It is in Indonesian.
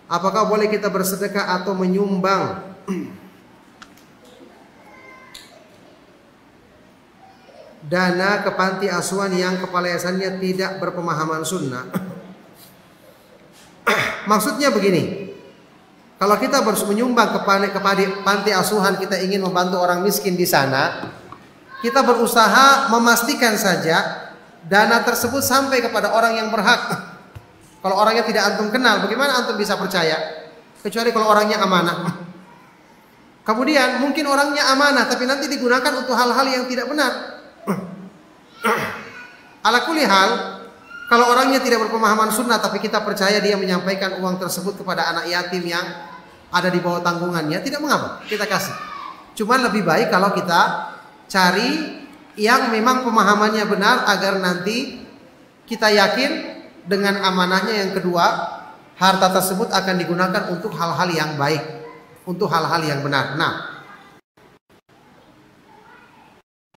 Apakah boleh kita bersedekah atau menyumbang dana ke panti asuhan yang kepala yayasannya tidak berpemahaman sunnah? Maksudnya begini, kalau kita menyumbang ke panti asuhan, kita ingin membantu orang miskin di sana, kita berusaha memastikan saja dana tersebut sampai kepada orang yang berhak. Kalau orangnya tidak antum kenal, bagaimana antum bisa percaya? Kecuali kalau orangnya amanah. Kemudian mungkin orangnya amanah, tapi nanti digunakan untuk hal-hal yang tidak benar. Ala kulli hal, kalau orangnya tidak berpemahaman sunnah, tapi kita percaya dia menyampaikan uang tersebut kepada anak yatim yang ada di bawah tanggungannya, tidak mengapa, kita kasih. Cuman lebih baik kalau kita cari yang memang pemahamannya benar, agar nanti kita yakin dengan amanahnya. Yang kedua, harta tersebut akan digunakan untuk hal-hal yang baik, untuk hal-hal yang benar. Nah,